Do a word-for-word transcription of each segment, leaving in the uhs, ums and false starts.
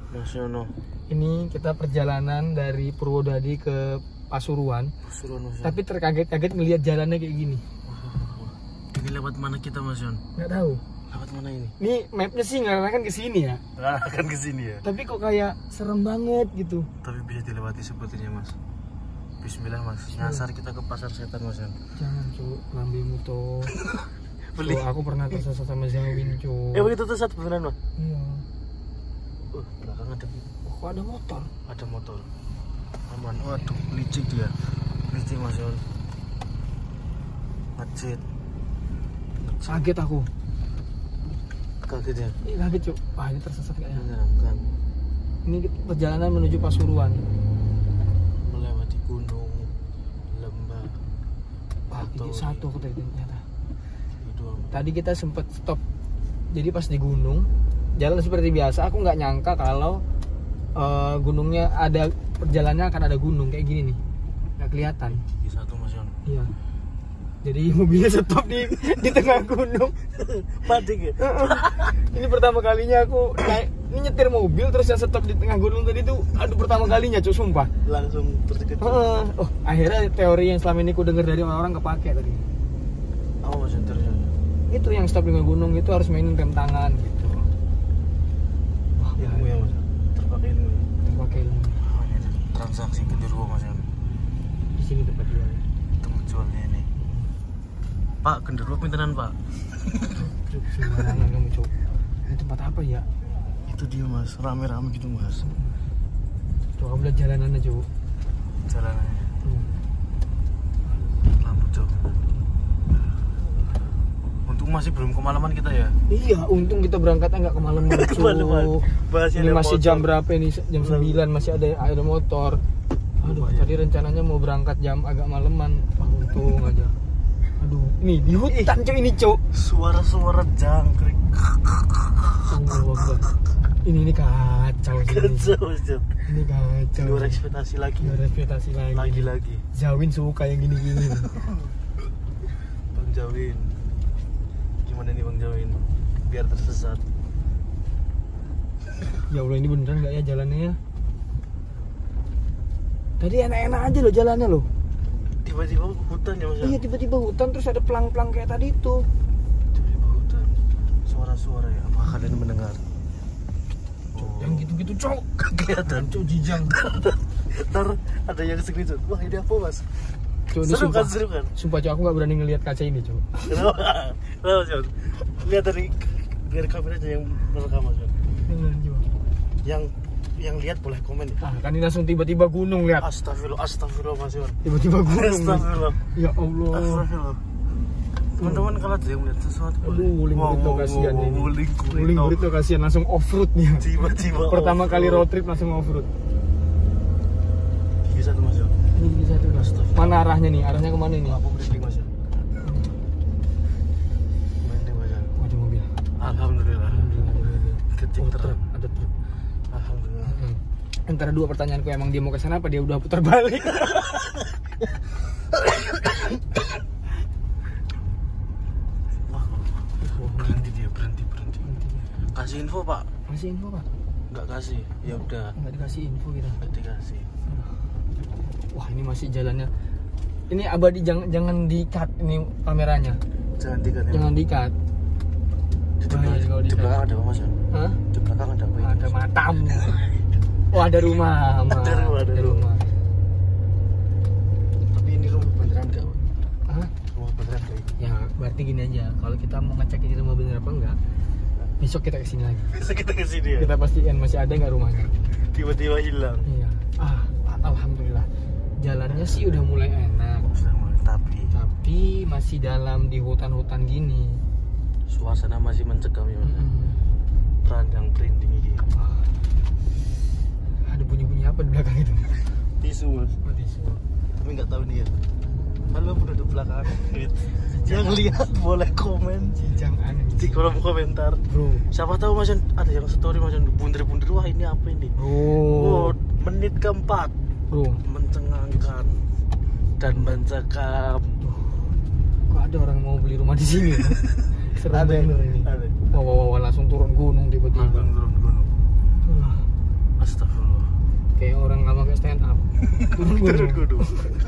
Mas Yono. Ini kita perjalanan dari Purwodadi ke Pasuruan. Pasuruan Mas Yono. Tapi terkaget-kaget ngelihat jalannya kayak gini. Ini lewat mana kita Mas Yono? Nggak tahu. Lewat mana ini? Ini mapnya sih ngarahkan ke sini ya. Nah, kan ke sini ya. Tapi kok kayak serem banget gitu. Tapi bisa dilewati sepertinya Mas. Bismillah Mas. Nyasar kita ke pasar setan Mas Yono. Jangan cu, lambemu tuh. Beli. Oh, aku pernah tersesat sama Zawin cu. Eh begitu tuh satu beneran Mas. Iya. Uh, belakang ada Oh, kok ada motor? ada motor. Aman. Waduh, licik dia. Licik Mas Yono. Macet. Kaget aku. Kaget ya. Ini kaget cu. Wah, ini tersesat kayaknya. Menyeramkan. Ini perjalanan menuju Pasuruan. Melewati gunung, lembah. Wah, ini satu aku tadi ternyata. Itu Tadi kita sempat stop. Jadi pas di gunung, jalan seperti biasa. Aku nggak nyangka kalau uh, gunungnya ada perjalanannya akan ada gunung kayak gini nih. Nggak kelihatan. di satu Mas Yono. Iya. Jadi mobilnya stop di di tengah gunung. Panik ya? Ini pertama kalinya aku naik, ini nyetir mobil terus yang stop di tengah gunung tadi tuh, aduh pertama kalinya cuy, sumpah. Langsung terkejut. Uh, oh, akhirnya teori yang selama ini aku dengar dari orang-orang kepake tadi. Apa Mas Yono terjadi? Itu yang stop di gunung itu harus mainin rem tangan gitu. Wah, Ilmu ya Mas. Terpakai ilmu. terpakai ilmu. Oh, ini ada transaksi genderuwo Mas Yono. Di sini tempat jualnya. Tempat jualnya ini. Pak, genderuwo pintenan Pak. Cuk, sembarangan kamu cuk. Ini tempat apa ya? Itu dia Mas, rame-rame gitu Mas. Coba kamu lihat jalanannya cuk. Jalanannya. Tuh. Lampu jauh. Untung masih belum kemalaman kita ya. Iya, untung kita berangkatnya nggak kemalaman cuk. Kemalaman. Bahasnya Ini ada masih motor. jam berapa ini? Jam sembilan masih ada ada motor. Aduh, Lumayan. tadi rencananya mau berangkat jam agak malaman. Wah, untung aja. Aduh, nih di hutan cuy ini cuk. Suara-suara jangkrik. Allahu Akbar. Ini ini kacau sih. ini. Kacau Mas Yono. Ini kacau. Luar ekspektasi lagi. Luar ekspektasi lagi. Lagi-lagi. Zawin suka yang gini-gini. Bang Jawin. Gimana nih Bang Jawin? Biar tersesat. Ya Allah, ini beneran nggak ya jalannya ya? Tadi enak-enak aja loh jalannya loh. Tiba-tiba hutan ya Mas Yono? Iya, tiba-tiba hutan terus ada pelang-pelang kayak tadi itu. Tiba-tiba hutan. Suara-suara ya. Apakah kalian mendengar? Oh. Yang gitu-gitu cok. Kelihatan. Cok jijang. Ntar ada yang screenshot. Wah ini apa Mas? Cok, ini Seru sumpah. kan, seru kan? Sumpah cok, aku nggak berani ngelihat kaca ini cok. Kenapa? Kenapa Mas Yono? Lihat dari dari kameranya yang merekam Mas Yono. Yang yang lihat boleh komen ya. Ah, kan ini langsung tiba-tiba gunung lihat. Astagfirullah, astagfirullah Mas Yono. Tiba-tiba gunung. Astagfirullah. Ya Allah. Astagfirullah. Teman-teman kalau ada yang melihat sesuatu boleh. Aduh, wuling Wow, burrito wow, kasihan wow, ini. wuling Wuling burrito. burrito kasihan langsung off-road nih. Tiba-tiba Pertama off-road. kali road trip langsung off-road. Bisa tuh Mas Yono. Ini gigi satu Mas. Astagfirullah. Mana arahnya nih? Arahnya kemana ini? Aku merinding Mas Yono. Merinding Mas Yono. Ada mobil. Alhamdulillah. Ketik Oh, terang. truk, ada truk. Alhamdulillah. Hmm. Antara dua pertanyaanku, emang dia mau ke sana apa dia udah putar balik? Wah, berhenti dia, berhenti, berhenti. Kasih info Pak. Kasih info pak? Nggak kasih. Ya udah. Nggak dikasih info kita. Nggak dikasih. Wah, ini masih jalannya. Ini abadi, jangan jangan di-cut ini kameranya. Jangan dikat ya. Jangan di-cut. Di, Bahaya kalau di di- belakang ada apa Mas Yono? Hah? Di belakang ada apa? Ada matamu. Oh, ada rumah, Mas. Ada rumah, ada rumah. Tapi ini rumah beneran nggak? Pak? Hah? Rumah beneran nggak ini? Ya, berarti gini aja. Kalau kita mau ngecek ini rumah bener apa enggak, besok kita kesini lagi. Bisa kita ke sini ya. Kita pastikan masih ada nggak rumahnya. Tiba-tiba hilang. Iya. Ah, alhamdulillah. Jalannya sih udah mulai enak. Sudah mulai tapi Tapi masih dalam di hutan-hutan gini. suasana masih mencekam ya Mas. Mm-mm. Randang perinding ini. Ah. Ada bunyi-bunyi apa di belakang itu? Tisu Mas. Oh, tisu. Tapi nggak tahu nih ya. Halo penduduk belakang. Yang lihat boleh komen Jijang aneh. di kolom komentar. Bro. Siapa tahu Mas ada yang story Mas bunder-bunder, wah ini apa ini? Bro. Oh, menit keempat Bro. mencengangkan dan mencekam. Kok ada orang mau beli rumah di sini? Ya? Serem Ada, bener ini. ada. Wah, wah, wah, langsung turun gunung tiba-tiba. Turun gunung. Wah. Turun Turun gunung. gunung.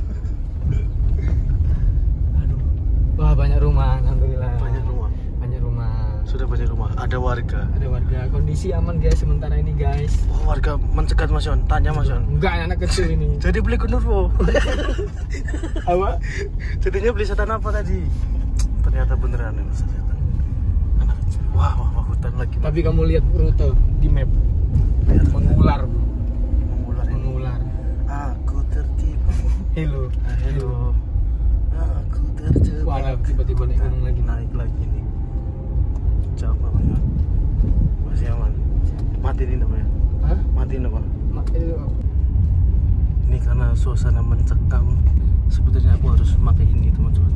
Aduh. Wah, banyak rumah alhamdulillah. Banyak rumah. Banyak rumah. Sudah banyak rumah. Ada warga. Ada warga. Kondisi aman guys sementara ini guys. Oh, warga mencegat Mas Yon. Tanya Mas Yon. Enggak, anak kecil ini. Jadi beli Gunurwo. Apa? Jadinya beli setan apa tadi? Ternyata beneran ini setan. Anak kecil. Wah, wah, wah, hutan lagi. Tapi kamu lihat rute di map. Mengular, bro. Mengular ini. Mengular. Aku tertipu. Hello. Halo. Aku terjebak. Wah, ada tiba-tiba naik gunung lagi. Naik lagi nih. Jauh Mas Yon. Masih aman. Matiin apa ya? Hah? Matiin apa? Ma- itu- Ini karena suasana mencekam. Sebetulnya aku harus pakai ini teman-teman.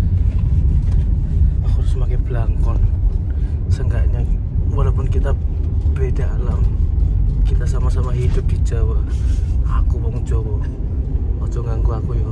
Aku harus pakai belangkon. Seenggaknya walaupun kita beda alam, kita sama-sama hidup di Jawa. Aku wong Jawa. Ojo nganggu aku yo.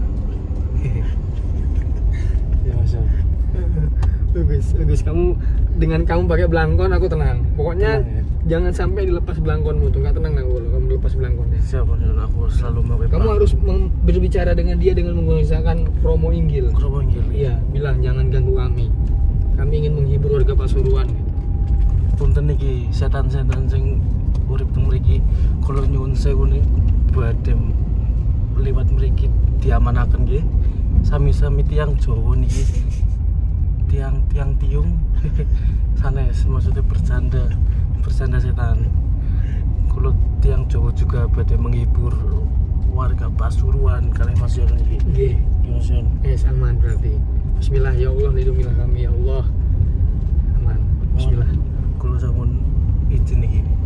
Ya Mas. Bagus, bagus. Kamu dengan kamu pakai belangkon aku tenang. Pokoknya Tenang, ya? jangan sampai dilepas belangkonmu tuh. Nggak tenang aku kalau kamu dilepas belangkonnya. Siapa Mas? Aku selalu pakai Kamu harus meng- berbicara dengan dia dengan menggunakan promo Inggil. Kerobong Inggil. Iya, bilang jangan ganggu kami. Kami ingin menghibur warga Pasuruan. Punten iki setan-setan sing urip teng mriki kula nyuwun sewu nih badhe liwat mriki diamanaken nggih. Sami-sami tiang Jawa niki. Tiang-tiang tiung sanes maksudnya bercanda bercanda setan. Kula tiang Jawa juga badhe menghibur warga Pasuruan kali Mas Yon niki. Nggih. Mas Yon. Eh, aman berarti. Bismillah ya Allah, lindungilah kami ya Allah. Aman. Bismillah. Kula sampun izin iki.